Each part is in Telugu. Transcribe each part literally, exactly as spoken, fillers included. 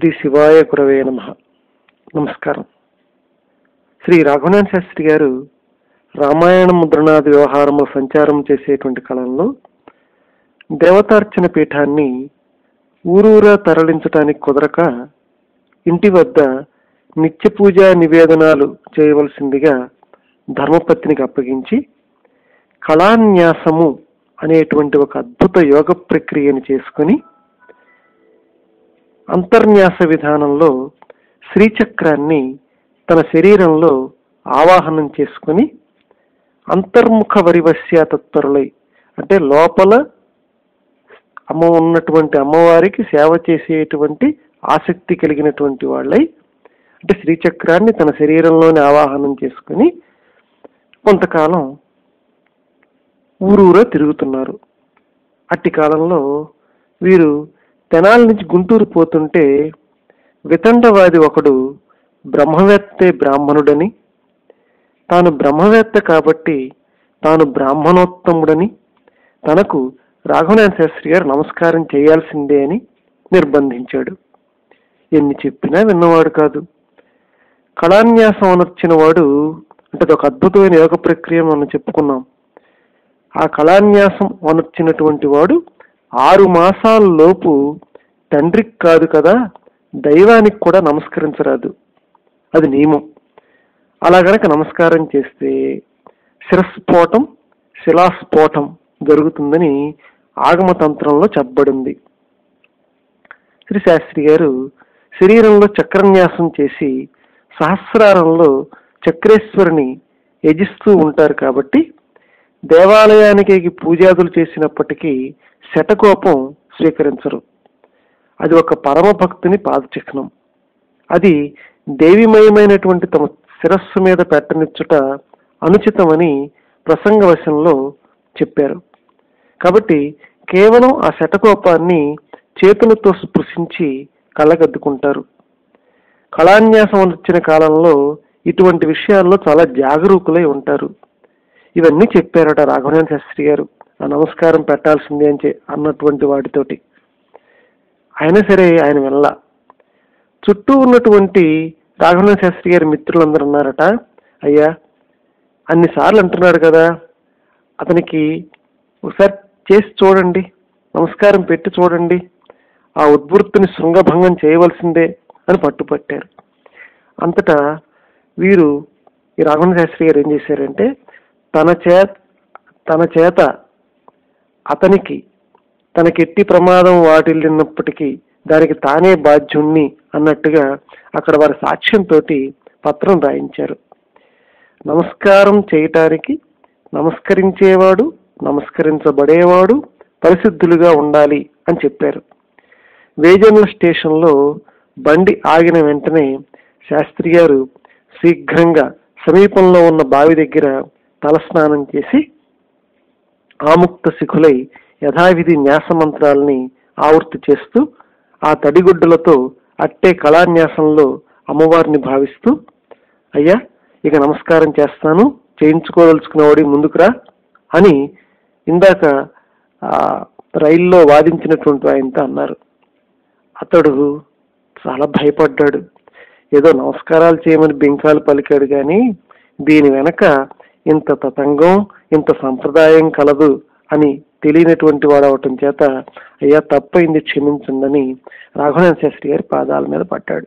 శ్రీ శివాయ గురవే నమః. నమస్కారం. శ్రీ రాఘవేంద్ర శాస్త్రి గారు రామాయణ ముద్రణాది వ్యవహారంలో సంచారం చేసేటువంటి కాలంలో దేవతార్చన పీఠాన్ని ఊరూరా తరలించడానికి కుదరక ఇంటి వద్ద నిత్య పూజా నివేదనాలు చేయవలసిందిగా ధర్మపత్నికి అప్పగించి కళాన్యాసము అనేటువంటి ఒక అద్భుత యోగ ప్రక్రియను చేసుకుని అంతర్న్యాస విధానంలో శ్రీచక్రాన్ని తన శరీరంలో ఆవాహనం చేసుకుని అంతర్ముఖ వరివశ్య తత్పరులై, అంటే లోపల అమ్మ ఉన్నటువంటి అమ్మవారికి సేవ చేసేటువంటి ఆసక్తి కలిగినటువంటి వాళ్ళై, అంటే శ్రీచక్రాన్ని తన శరీరంలోనే ఆవాహనం చేసుకుని కొంతకాలం ఊరూరా తిరుగుతున్నారు. అట్టి కాలంలో వీరు తెనాలి నుంచి గుంటూరు పోతుంటే వితండవాది ఒకడు బ్రహ్మవేత్తే బ్రాహ్మణుడని, తాను బ్రహ్మవేత్త కాబట్టి తాను బ్రాహ్మణోత్తముడని, తనకు రాఘవేంద్ర శాస్త్రి గారు నమస్కారం చేయాల్సిందే అని నిర్బంధించాడు. ఎన్ని చెప్పినా విన్నవాడు కాదు. కళాన్యాసం అనొచ్చిన వాడు అంటే ఒక అద్భుతమైన యోగ ప్రక్రియ మనం చెప్పుకున్నాం. ఆ కళాన్యాసం అనొచ్చినటువంటి వాడు ఆరు మాసాల లోపు తండ్రికి కాదు కదా దైవానికి కూడా నమస్కరించరాదు, అది నియమం. అలా గనక నమస్కారం చేస్తే శిరస్ఫోటం శిలాస్ఫోటం జరుగుతుందని ఆగమతంత్రంలో చెప్పబడింది. శ్రీ శాస్త్రి గారు శరీరంలో చక్రన్యాసం చేసి సహస్రారంలో చక్రేశ్వరిని యజిస్తూ ఉంటారు కాబట్టి దేవాలయానికి పూజాదులు చేసినప్పటికీ శటకోపం స్వీకరించరు. అది ఒక పరమ భక్తుని పాదచిహ్నం. అది దేవిమయమైనటువంటి తమ శిరస్సు మీద పెట్టనిచ్చుట అనుచితమని ప్రసంగవశంలో చెప్పారు. కాబట్టి కేవలం ఆ శటకోపాన్ని చేతులతో స్పృశించి కళ్ళగద్దుకుంటారు. కళాన్యాసం వచ్చిన కాలంలో ఇటువంటి విషయాల్లో చాలా జాగరూకులై ఉంటారు. ఇవన్నీ చెప్పారట రాఘవేంద్ర శాస్త్రి గారు, ఆ నమస్కారం పెట్టాల్సిందే అని అన్నటువంటి వాటితోటి. అయినా సరే ఆయన వెళ్ళ. చుట్టూ ఉన్నటువంటి రాఘవేంద్ర శాస్త్రి గారి మిత్రులందరూ అన్నారట, అయ్యా అన్నిసార్లు అంటున్నాడు కదా, అతనికి ఒకసారి చేసి చూడండి, నమస్కారం పెట్టి చూడండి, ఆ ఉద్భృతిని శృంగభంగం చేయవలసిందే అని పట్టుపట్టారు. అంతటా వీరు ఈ రాఘవేంద్ర శాస్త్రి గారు ఏం చేశారంటే తన చేత తన చేత అతనికి తనకెట్టి ప్రమాదం వాటిల్లినప్పటికీ దానికి తానే బాధ్యుణ్ణి అన్నట్టుగా అక్కడ వారి సాక్ష్యంతో పత్రం రాయించారు. నమస్కారం చేయటానికి నమస్కరించేవాడు నమస్కరించబడేవాడు పరిశుద్ధులుగా ఉండాలి అని చెప్పారు. వేజన్ల స్టేషన్లో బండి ఆగిన వెంటనే శాస్త్రి గారు శీఘ్రంగా సమీపంలో ఉన్న బావి దగ్గర తలస్నానం చేసి ఆముక్త శిఖులై యథావిధి న్యాస మంత్రాలని ఆవృత్తి చేస్తూ ఆ తడిగుడ్డలతో అట్టే కళాన్యాసంలో అమ్మవారిని భావిస్తూ, అయ్యా ఇక నమస్కారం చేస్తాను, చేయించుకోదలుచుకున్నవాడి ముందుకురా అని ఇందాక ఆ రైల్లో వాదించినటువంటి ఆయనతో అన్నారు. అతడు చాలా భయపడ్డాడు. ఏదో నమస్కారాలు చేయమని బింకాలు పలికాడు కానీ దీని వెనక ఇంత తతంగం ఇంత సంప్రదాయం కలదు అని తెలియనటువంటి వాడు అవటం చేత అయ్యా తప్పైంది క్షమించండి రాఘవేంద్ర శాస్త్రి గారి పాదాల మీద పడ్డాడు.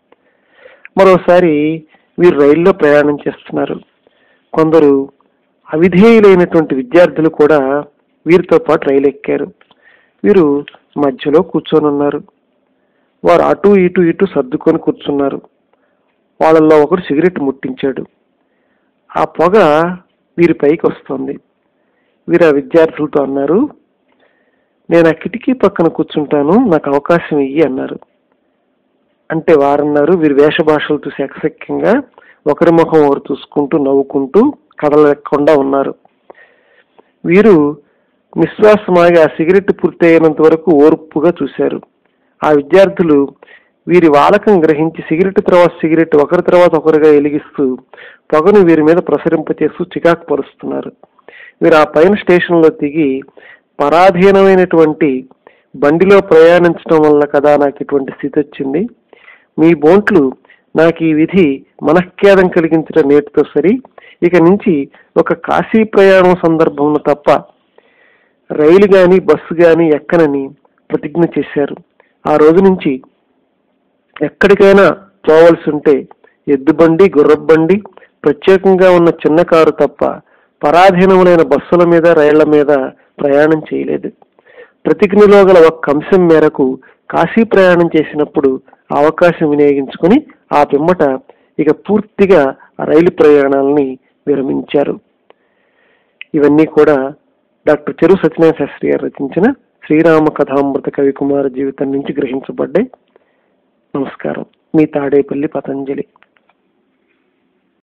మరోసారి వీరు రైల్లో ప్రయాణం చేస్తున్నారు. కొందరు అవిధేయులైనటువంటి విద్యార్థులు కూడా వీరితో పాటు రైలు ఎక్కారు. వీరు మధ్యలో కూర్చొని ఉన్నారు. వారు అటు ఇటు ఇటు సర్దుకొని కూర్చున్నారు. వాళ్ళల్లో ఒకడు సిగరెట్ ముట్టించాడు. ఆ పొగ వీరి పైకి వస్తుంది. వీరు ఆ విద్యార్థులతో అన్నారు, నేను ఆ కిటికీ పక్కన కూర్చుంటాను, నాకు అవకాశం ఇయ్యి అన్నారు. అంటే వారన్నారు, వీరి వేష భాషలు చూసి ఎకసెక్కంగా ఒకరి ముఖం ఒకరు చూసుకుంటూ నవ్వుకుంటూ కదలకుండా ఉన్నారు. వీరు నిశ్వాసమాగి ఆ సిగరెట్ పూర్తయినంత వరకు ఓర్పుగా చూశారు. ఆ విద్యార్థులు వీరి వాలకం గ్రహించి సిగరెట్ తర్వాత సిగరెట్ ఒకరి తర్వాత ఒకరిగా వెలిగిస్తూ పొగను వీరి మీద ప్రసరింపచేస్తూ చికాకు పరుస్తున్నారు. వీరు ఆ పైన స్టేషన్లో దిగి పరాధీనమైనటువంటి బండిలో ప్రయాణించడం వల్ల కదా నాకు ఇటువంటి స్థితి వచ్చింది, మీ బోంట్లు నాకు ఈ విధి మనఃఖేదం కలిగించడం నేటితో సరి. ఇక నుంచి ఒక కాశీ ప్రయాణం సందర్భంలో తప్ప రైలు గాని బస్సు గాని ఎక్కనని ప్రతిజ్ఞ చేశారు. ఆ రోజు నుంచి ఎక్కడికైనా పోవలసి ఉంటే ఎద్దుబండి, గుర్రబండి, ప్రత్యేకంగా ఉన్న చిన్న కారు తప్ప పరాధీనములైన బస్సుల మీద, రైళ్ల మీద ప్రయాణం చేయలేదు. ప్రతిజ్ఞలో గల ఒక్క అంశం మేరకు కాశీ ప్రయాణం చేసినప్పుడు అవకాశం వినియోగించుకుని ఆ పిమ్మట ఇక పూర్తిగా రైలు ప్రయాణాలని విరమించారు. ఇవన్నీ కూడా డాక్టర్ చెరువు సత్యనారాయణ శాస్త్రి గారు రచించిన శ్రీరామ కథామృత కవికుమార జీవితం నుంచి గ్రహించబడ్డాయి. నమస్కారం. మీ తాడేపల్లి పతంజలి.